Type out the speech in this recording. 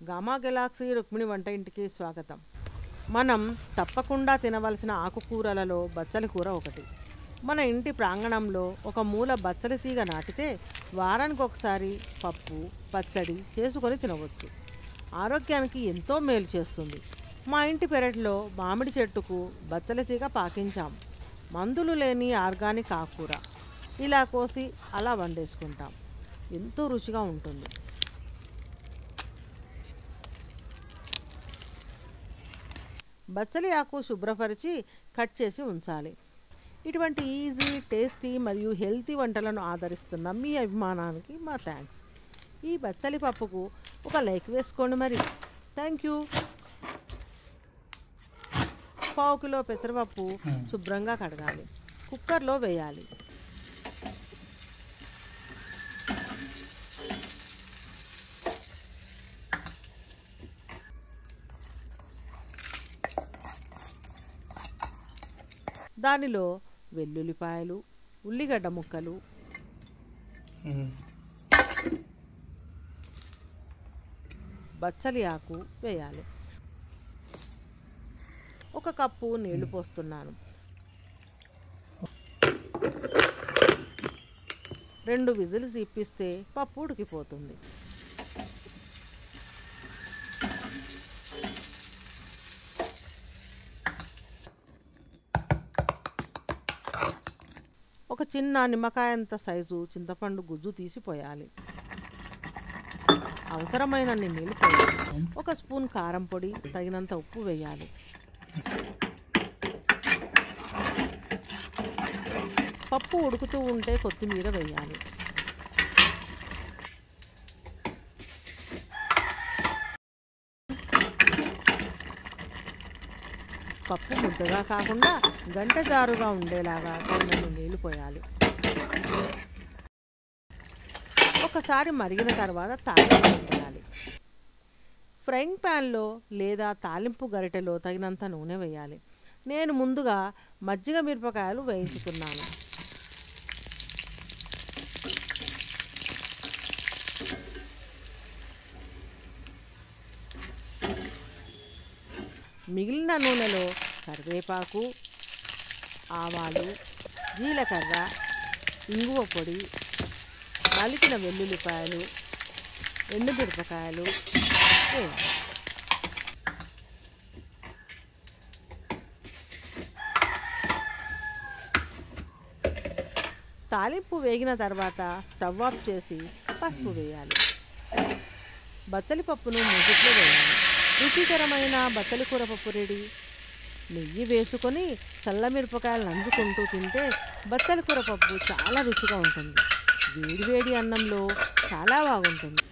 Gamma Galaxy Rukmini వంట ఇంటికి స్వాగతం. మనం తప్పకుండా తినవలసిన ఆకుకూరలలో బచ్చలి కూర ఒకటి. మన ఇంటి ప్రాంగణంలో ఒక మూల బచ్చలి తీగ నాటితే వారానికి ఒకసారి పప్పు పచ్చడి చేసుకొని తినవచ్చు. ఆరోగ్యానికి ఎంతో మేలు చేస్తుంది. మా ఇంటి పెరట్లో మామిడి చెట్టుకు బచ్చలి తీగ పాకించాం. మందులు లేని ఆర్గానిక్ ఆకుకూర. ఇలా కోసి అలా వండేసుకుంటాం. ఎంతో రుచిగా ఉంటుంది. బచ్చలి ఆకు శుభ్రపరిచి కట్ చేసి ఉంచాలి. ఇటువంటి ఈజీ, టేస్టీ మరియు హెల్తీ వంటలను ఆదరిస్తున్న మీ అభిమానానికి మా థ్యాంక్స్. ఈ బచ్చలి పప్పుకు ఒక లైక్ వేసుకోండి మరి. Thank you. 1/4 కిలో పెసరపప్పు శుభ్రంగా కడగాలి. కుక్కర్లో వేయాలి. దానిలో వెల్లుల్లిపాయలు, ఉల్లిగడ్డ ముక్కలు, బచ్చలి ఆకు వేయాలి. 1 కప్పు నీళ్లు పోస్తున్నాను. 2 విజిల్స్ ఇప్పిస్తే పప్పు ఉడికిపోతుంది. ఒక చిన్న నిమ్మకాయంత సైజు చింతపండు గుజ్జు తీసిపోయాలి. అవసరమైనన్ని నీళ్ళు పోయాలి. 1 స్పూన్ కారం పొడి, తగినంత ఉప్పు వేయాలి. పప్పు ఉడుకుతూ ఉంటే కొత్తిమీర వేయాలి. పప్పు ముద్దగా కాకుండా గంట జారుగా ఉండేలాగా తగినన్ని నీళ్లు పోయాలి. ఒకసారి మరిగిన తర్వాత తాలింపు వేయాలి. ఫ్రైయింగ్ ప్యాన్లో లేదా తాలింపు గరిటెలో తగినంత నూనె వేయాలి. నేను ముందుగా మజ్జిగ మిరపకాయలు వేయించుకున్నాను. మిగిలిన నూనెలో కరివేపాకు, ఆవాలు, జీలకర్ర, ఇంగువ పొడి, నలిపిన వెల్లుల్లిపాయలు, ఎండుమిరపకాయలు వేయాలి. తాలింపు వేగిన తర్వాత స్టవ్ ఆఫ్ చేసి పసుపు వేయాలి. బచ్చలి పప్పును మూగిట్లో వేయాలి. రుచికరమైన బచ్చలి కూర పప్పు రెడీ. నెయ్యి వేసుకొని చల్లమిరపకాయలు నంచుకుంటూ తింటే బచ్చలి కూర పప్పు చాలా రుచిగా ఉంటుంది. వేడి వేడి అన్నంలో చాలా బాగుంటుంది.